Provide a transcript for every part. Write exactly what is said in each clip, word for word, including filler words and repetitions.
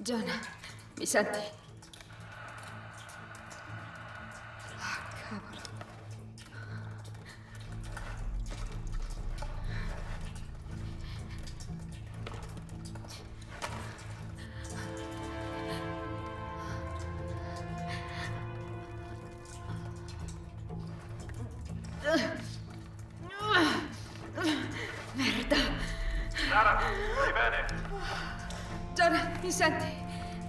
John, mi senti? Ah, cavolo. Merda. Sara, stai bene? John, mi senti?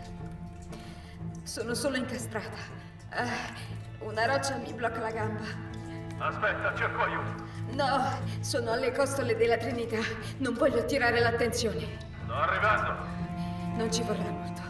Sono solo incastrata. Uh, una roccia mi blocca la gamba. Aspetta, cerco aiuto. No, sono alle costole della Trinità. Non voglio attirare l'attenzione. Sto arrivando. Non ci vorrà molto.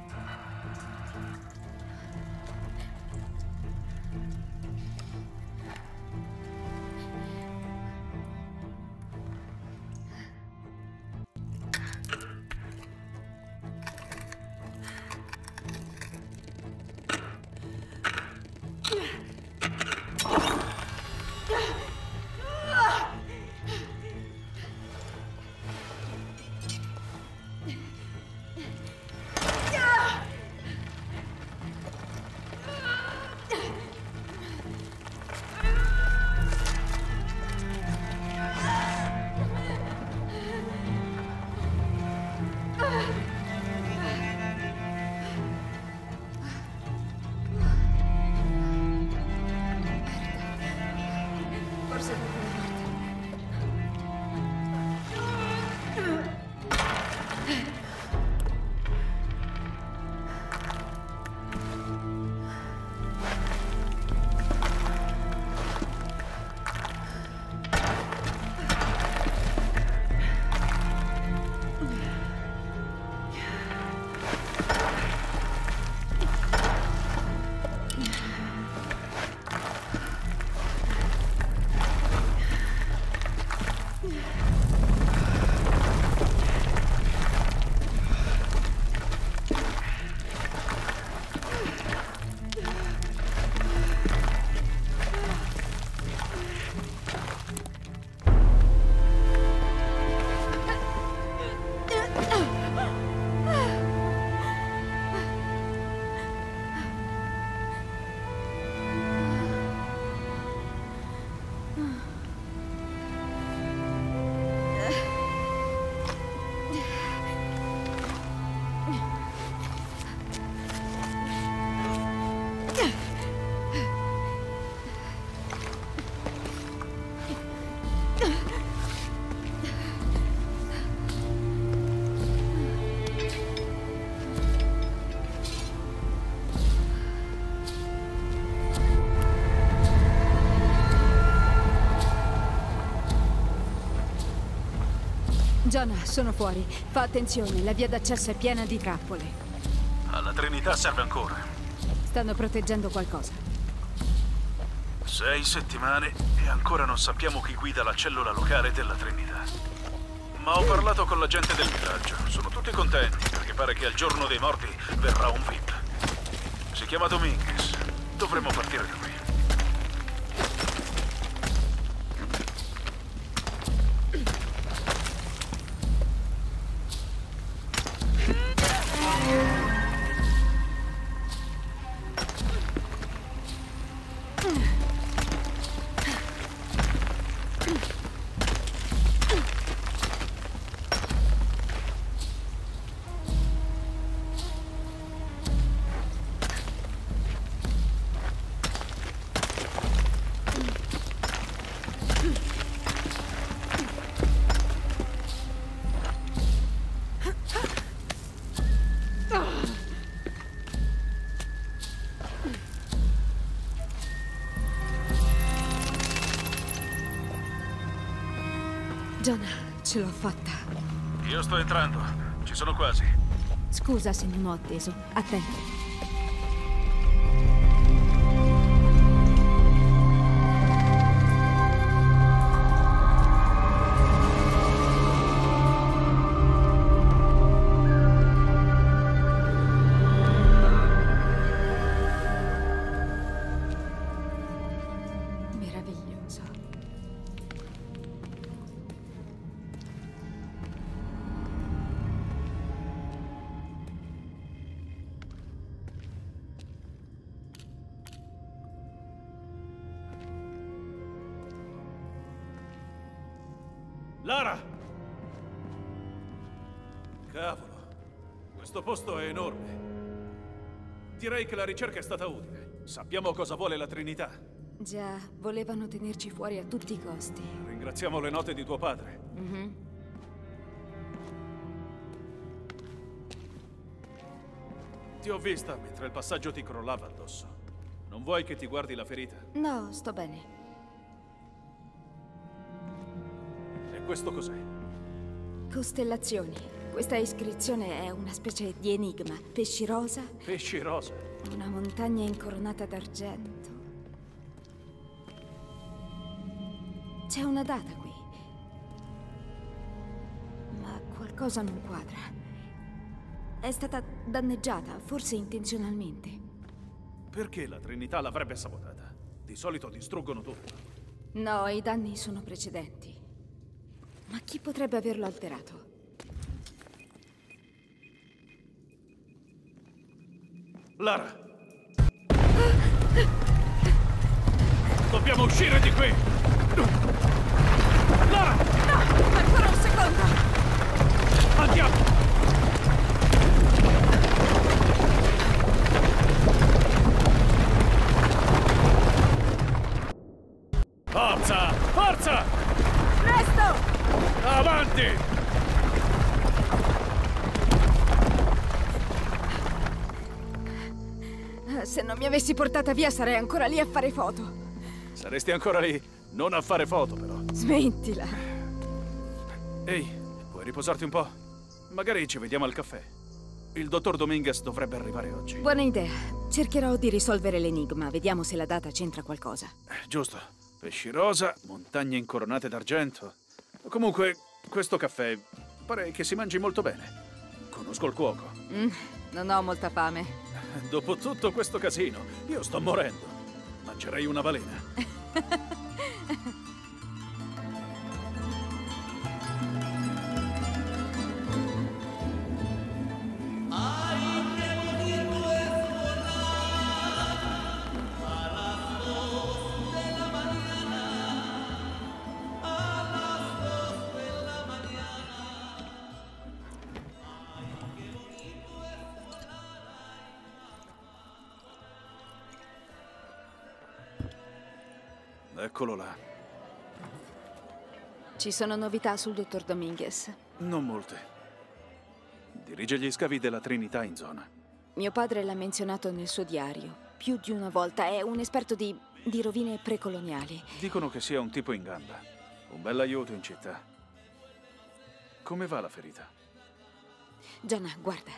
Jonah, sono fuori. Fa attenzione, la via d'accesso è piena di trappole. Alla Trinità serve ancora. Stanno proteggendo qualcosa. Sei settimane e ancora non sappiamo chi guida la cellula locale della Trinità. Ma ho parlato con la gente del villaggio. Sono tutti contenti perché pare che al giorno dei morti verrà un V I P. Si chiama Dominguez. Dovremmo partire da qui. Jonah, ce l'ho fatta. Io sto entrando. Ci sono quasi. Scusa se non ho atteso. Attento. Lara! Cavolo, questo posto è enorme. Direi che la ricerca è stata utile. Sappiamo cosa vuole la Trinità. Già, volevano tenerci fuori a tutti i costi. Ringraziamo le note di tuo padre. Mm-hmm. Ti ho vista mentre il passaggio ti crollava addosso. Non vuoi che ti guardi la ferita? No, sto bene. E questo cos'è? Costellazioni. Questa iscrizione è una specie di enigma. Pesci rosa. Pesci rosa. Una montagna incoronata d'argento. C'è una data qui. Ma qualcosa non quadra. È stata danneggiata, forse intenzionalmente. Perché la Trinità l'avrebbe sabotata? Di solito distruggono tutto. No, i danni sono precedenti. Ma chi potrebbe averlo alterato? Lara! Dobbiamo uscire di qui! Lara! No! Ancora un secondo! Andiamo! Forza! Forza! Presto! Avanti! Se non mi avessi portata via sarei ancora lì a fare foto. Saresti ancora lì, non a fare foto però. Smettila. Ehi, puoi riposarti un po'? Magari ci vediamo al caffè. Il dottor Dominguez dovrebbe arrivare oggi. Buona idea. Cercherò di risolvere l'enigma. Vediamo se la data c'entra qualcosa. Eh, giusto. Pesci rosa, montagne incoronate d'argento. Comunque, questo caffè pare che si mangi molto bene. Conosco il cuoco. Mm, non ho molta fame. Dopo tutto questo casino, io sto morendo. Mangerei una balena. Eccolo là. Ci sono novità sul dottor Dominguez. Non molte. Dirige gli scavi della Trinità in zona. Mio padre l'ha menzionato nel suo diario. Più di una volta. È un esperto di, di rovine precoloniali. Dicono che sia un tipo in gamba. Un bell'aiuto in città. Come va la ferita? Gianna, guarda.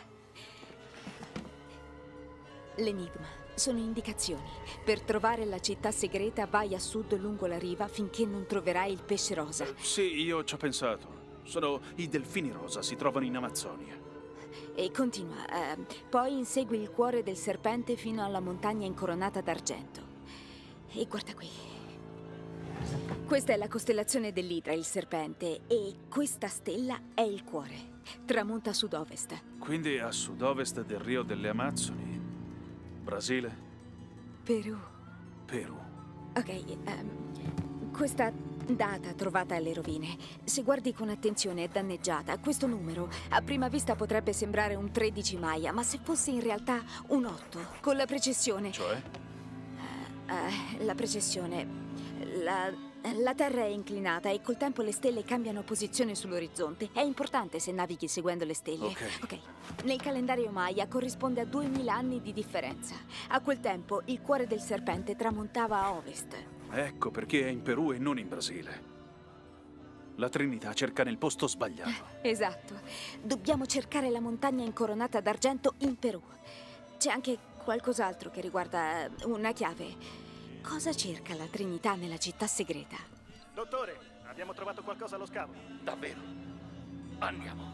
L'enigma. Sono indicazioni. Per trovare la città segreta vai a sud lungo la riva finché non troverai il pesce rosa. Eh, sì, io ci ho pensato. Sono i delfini rosa, si trovano in Amazzonia. E continua. Eh, poi insegui il cuore del serpente fino alla montagna incoronata d'argento. E guarda qui. Questa è la costellazione dell'Idra, il serpente. E questa stella è il cuore. Tramonta a sud-ovest. Quindi a sud-ovest del Rio delle Amazzoni. Brasile? Perù. Perù. Ok, um, questa data trovata alle rovine, se guardi con attenzione è danneggiata. Questo numero a prima vista potrebbe sembrare un tredici Maya, ma se fosse in realtà un otto, con la precessione... Cioè? Uh, uh, la precessione... La, la Terra è inclinata e col tempo le stelle cambiano posizione sull'orizzonte. È importante se navighi seguendo le stelle. Ok. Ok. Nel calendario Maya corrisponde a duemila anni di differenza. A quel tempo il cuore del serpente tramontava a ovest. Ecco perché è in Perù e non in Brasile. La Trinità cerca nel posto sbagliato. Esatto. Dobbiamo cercare la montagna incoronata d'argento in Perù. C'è anche qualcos'altro che riguarda una chiave. Cosa cerca la Trinità nella città segreta? Dottore, abbiamo trovato qualcosa allo scavo. Davvero? Andiamo.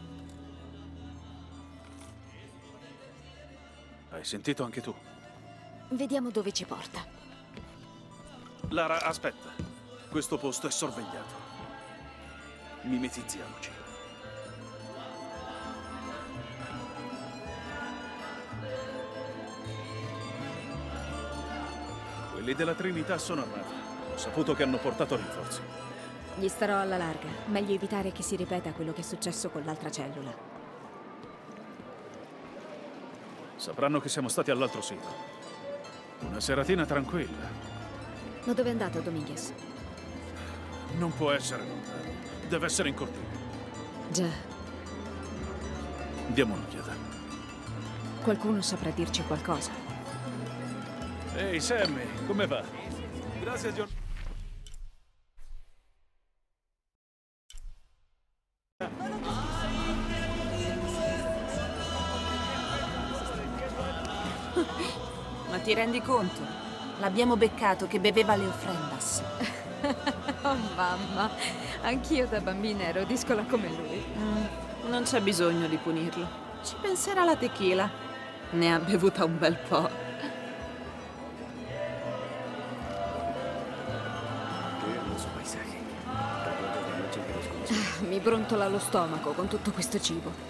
Hai sentito anche tu? Vediamo dove ci porta. Lara, aspetta. Questo posto è sorvegliato. Mimetizziamoci. Quelli della Trinità sono armati. Ho saputo che hanno portato rinforzi. Gli starò alla larga. Meglio evitare che si ripeta quello che è successo con l'altra cellula. Sapranno che siamo stati all'altro sito. Una seratina tranquilla. Ma dove è andato Dominguez? Non può essere lontano. Deve essere in cortile. Già. Diamo un'occhiata. Qualcuno saprà dirci qualcosa. Ehi, Sammy, come va? Grazie, John. Ma ti rendi conto? L'abbiamo beccato che beveva le offrendas. Oh mamma, anch'io da bambina ero discola come lui. Mm, non c'è bisogno di punirlo. Ci penserà la tequila. Ne ha bevuta un bel po'. Ah, mi brontola lo stomaco con tutto questo cibo.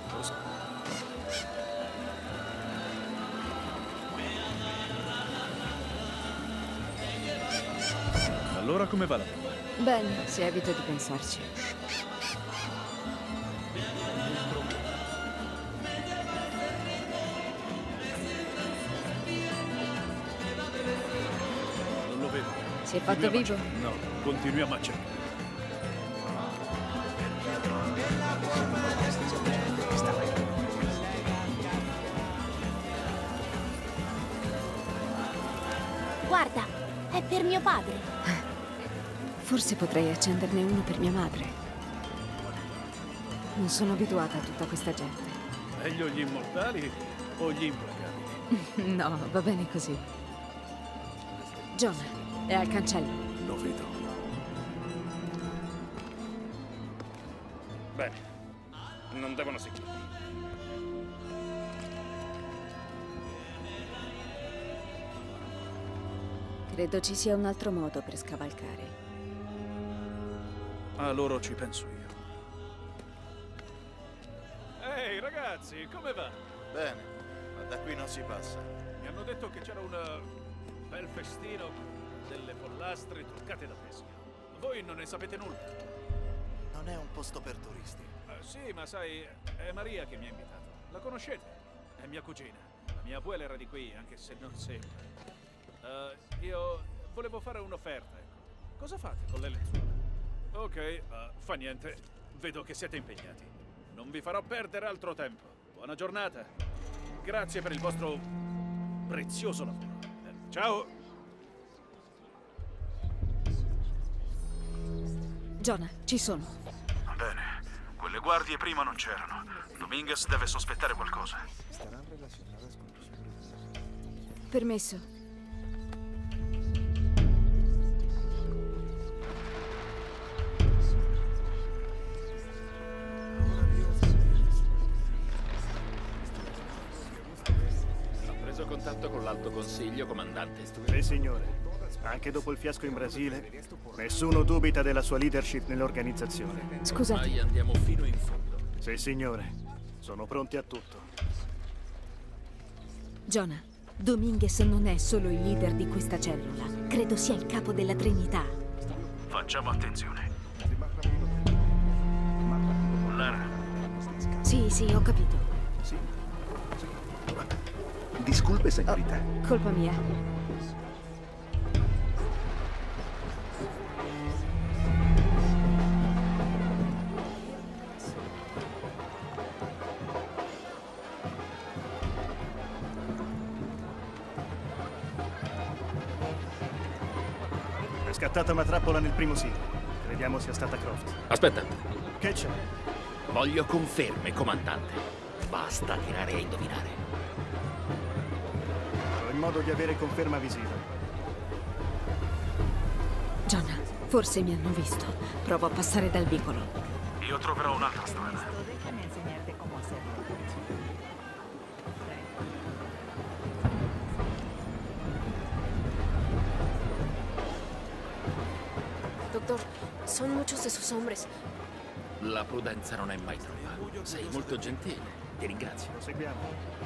Allora come va la roba? Bene, se evito di pensarci. Non lo vedo. Si è fatto Continuiamo a vivo? cercare. No, continuiamo a cercare. Guarda, è per mio padre. Forse potrei accenderne uno per mia madre. Non sono abituata a tutta questa gente. Meglio gli immortali o gli implacabili? No, va bene così. John, è al cancello. Lo vedo. Bene, non devono seguirmi. Credo ci sia un altro modo per scavalcare. A loro ci penso io. Ehi, ragazzi, come va? Bene, ma da qui non si passa. Mi hanno detto che c'era un uh, bel festino, delle pollastre truccate da pesca. Voi non ne sapete nulla? Non è un posto per turisti. Uh, sì, ma sai, è Maria che mi ha invitato. La conoscete? È mia cugina. La mia abuela era di qui, anche se non sembra. Uh, io volevo fare un'offerta, ecco. Cosa fate con le lenzuola? Ok, uh, fa niente. Vedo che siete impegnati. Non vi farò perdere altro tempo. Buona giornata. Grazie per il vostro prezioso lavoro. Eh, ciao! Jonah, ci sono. Bene. Quelle guardie prima non c'erano. Dominguez deve sospettare qualcosa. Permesso. Contatto con l'Alto Consiglio, comandante. Sì, signore. Anche dopo il fiasco in Brasile, nessuno dubita della sua leadership nell'organizzazione. Scusate. Ormai andiamo fino in fondo. Sì, signore. Sono pronti a tutto. Jonah, Dominguez non è solo il leader di questa cellula. Credo sia il capo della Trinità. Facciamo attenzione. Lara. Sì, sì, ho capito. Disculpe, señorita. Oh, colpa mia. È scattata una trappola nel primo sito. Crediamo sia stata Croft. Aspetta, Che c'è? voglio conferme, comandante. Basta tirare a indovinare. Ho il modo di avere conferma visiva. Jonah, forse mi hanno visto. Provo a passare dal vicolo. Io troverò un'altra strada. Doctor, son muchos de sus hombres. La prudenza non è mai troppa. Sei molto gentile. Ti ringrazio. Seguiamo.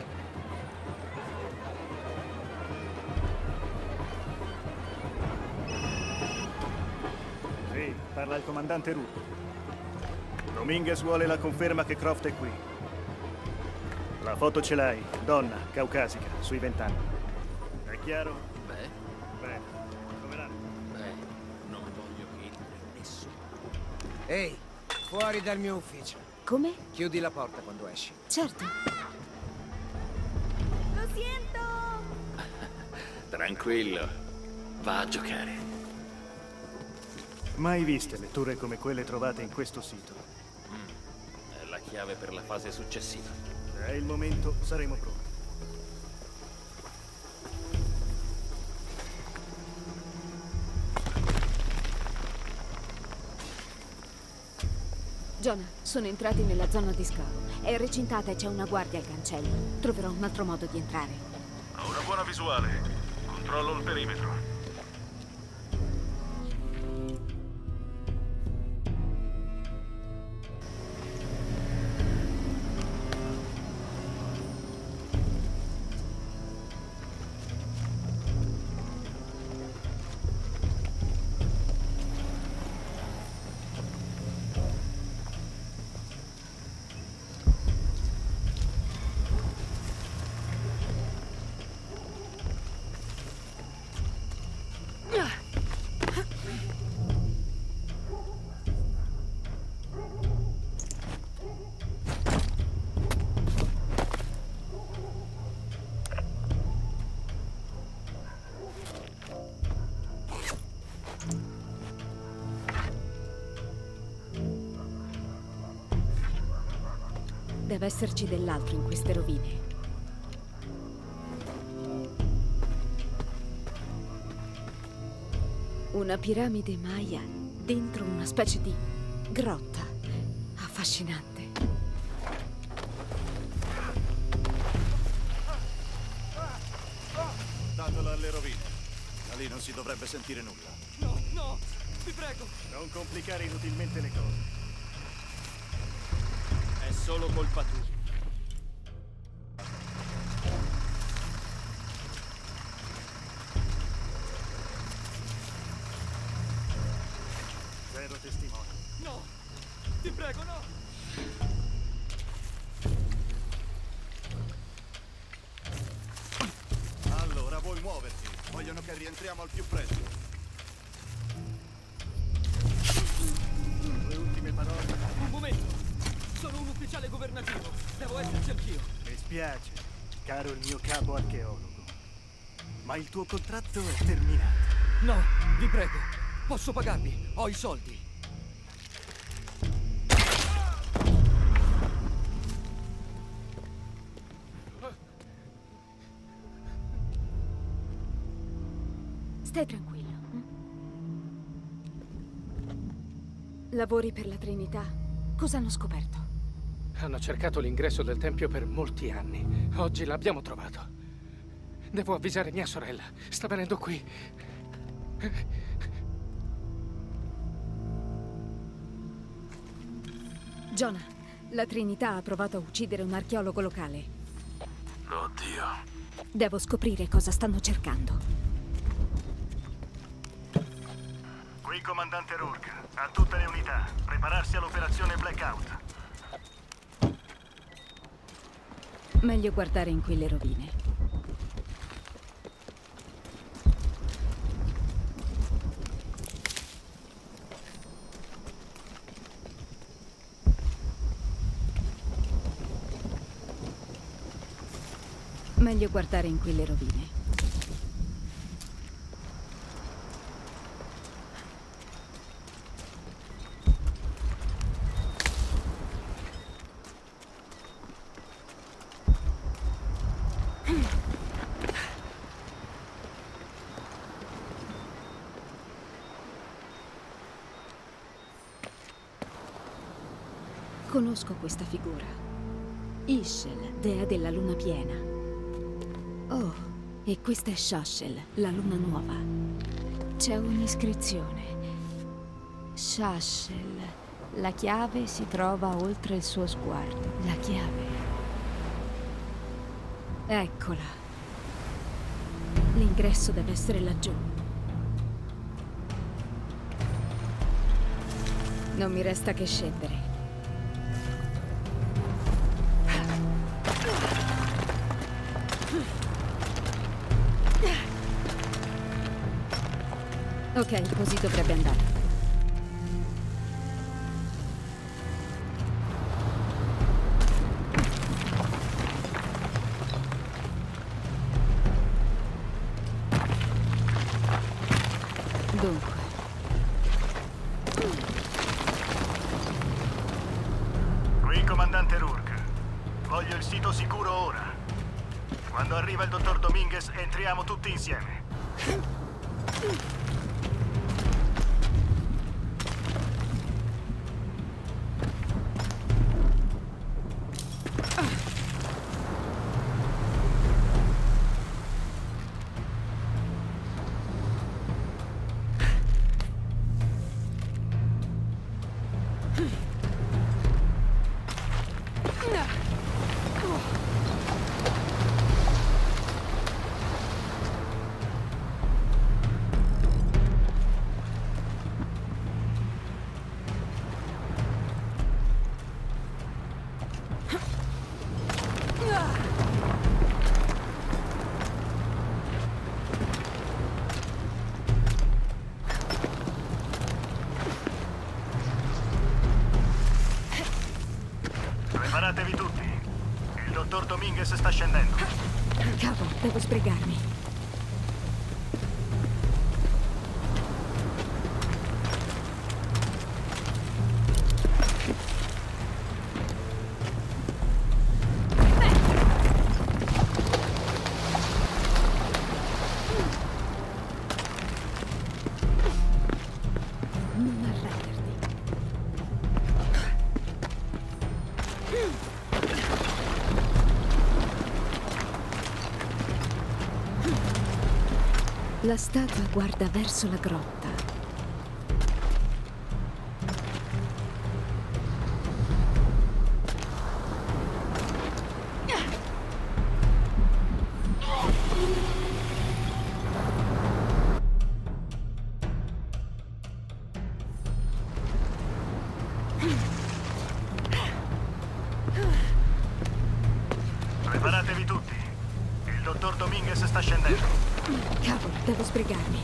Sì, Parla il comandante Rook. Dominguez vuole la conferma che Croft è qui. La foto ce l'hai, donna, caucasica, sui vent'anni. È chiaro? Beh, Bene. Come l'hanno? beh, non voglio che entri nessuno. Ehi, fuori dal mio ufficio. Come? Chiudi la porta quando esci. Certo. Lo sento! Tranquillo, va a giocare. Mai viste letture come quelle trovate in questo sito? È la chiave per la fase successiva. Se è il momento, saremo pronti. Jonah, sono entrati nella zona di scavo. È recintata e c'è una guardia al cancello. Troverò un altro modo di entrare. Ho una buona visuale. Controllo il perimetro. Deve esserci dell'altro in queste rovine. Una piramide Maya dentro una specie di grotta. Affascinante. Datelo alle rovine. Da lì non si dovrebbe sentire nulla. No, no, vi prego. Non complicare inutilmente le cose. È solo colpa tua. Zero testimoni. No, ti prego, no. Allora, vuoi muoverti? Vogliono che rientriamo al più presto. Le ultime parole. Un momento. Sono un ufficiale governativo. Devo esserci anch'io. Mi spiace, caro il mio capo archeologo. Ma il tuo contratto è terminato. No, vi prego. Posso pagarvi. Ho i soldi. Stai tranquillo. Lavori per la Trinità? Cosa hanno scoperto? Hanno cercato l'ingresso del tempio per molti anni. Oggi l'abbiamo trovato. Devo avvisare mia sorella. Sta venendo qui. Jonah, la Trinità ha provato a uccidere un archeologo locale. Oddio. Devo scoprire cosa stanno cercando. Qui comandante Rourke. A tutte le unità. Prepararsi all'operazione Blackout. Meglio guardare in quelle rovine. Meglio guardare in quelle rovine. Conosco questa figura. Ishel, dea della luna piena. Oh, e questa è Shashel, la luna nuova. C'è un'iscrizione. Shashel, la chiave si trova oltre il suo sguardo. La chiave. Eccola. L'ingresso deve essere laggiù. Non mi resta che scendere. Ok, così dovrebbe andare. Dunque. Qui comandante Rourke. Voglio il sito sicuro ora. Quando arriva il dottor Dominguez entriamo tutti insieme. Preparatevi tutti. Il dottor Dominguez sta scendendo. Cavolo, devo sbrigarmi. La statua guarda verso la grotta. Preparatevi tutti. Il dottor Dominguez sta scendendo. Cavolo, devo sbrigarmi.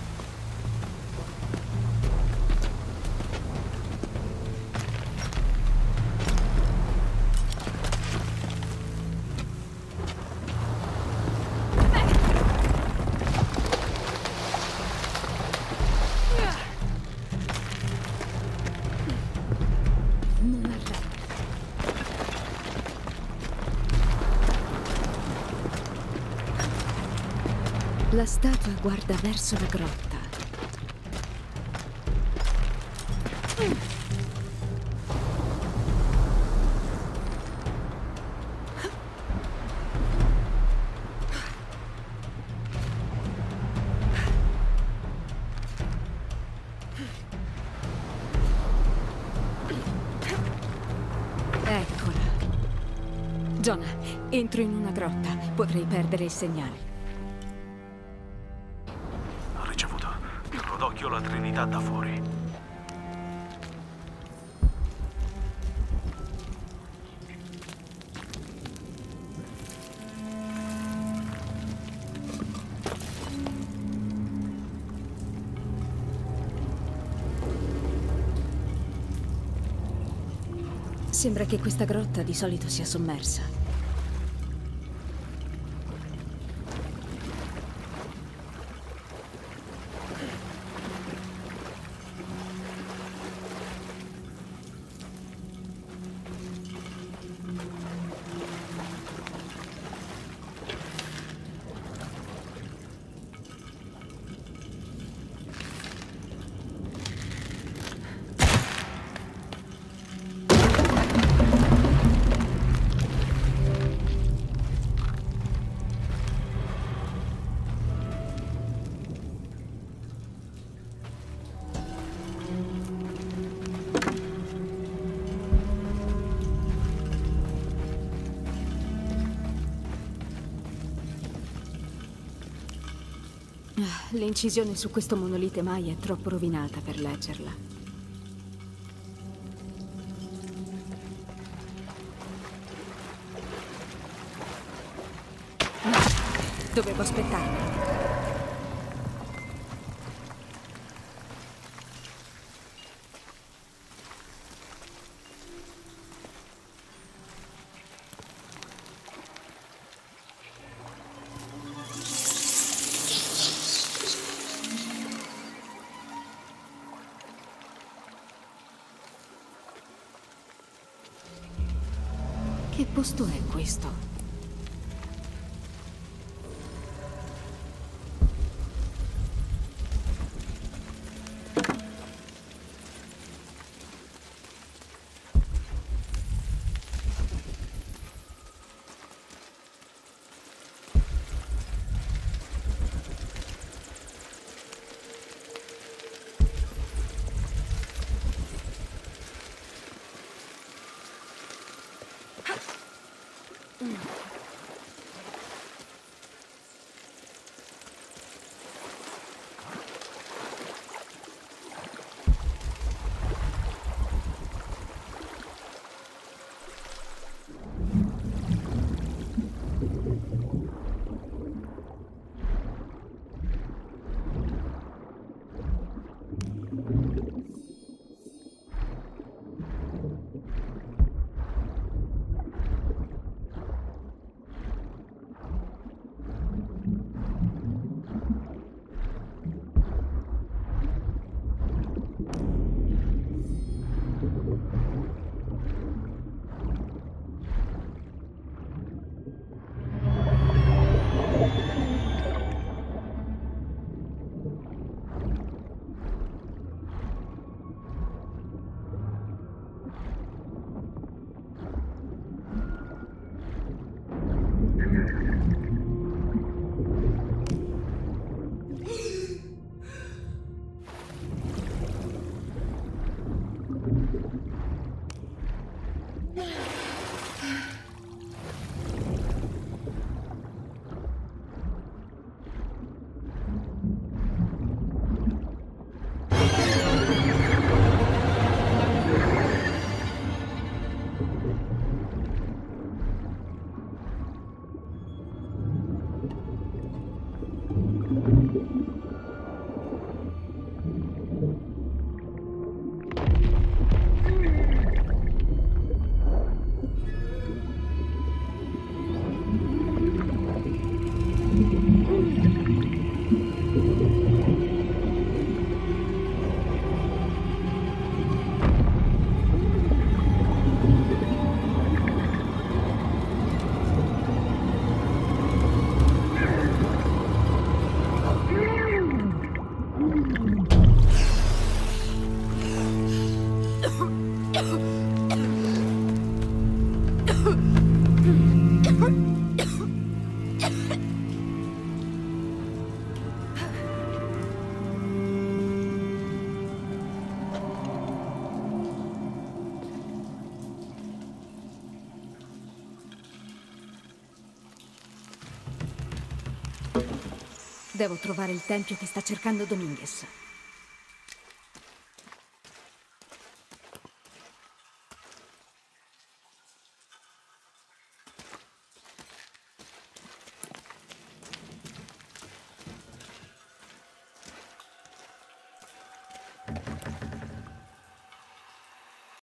Non arrenderti. La statua guarda verso la grotta. Eccola. Jonah, entro in una grotta. Potrei perdere il segnale. D'occhio la Trinità da fuori. Sembra che questa grotta di solito sia sommersa. L'incisione su questo monolite Maya è troppo rovinata per leggerla. Dovevo aspettarmi. Che posto è questo? Devo trovare il tempio che sta cercando Dominguez.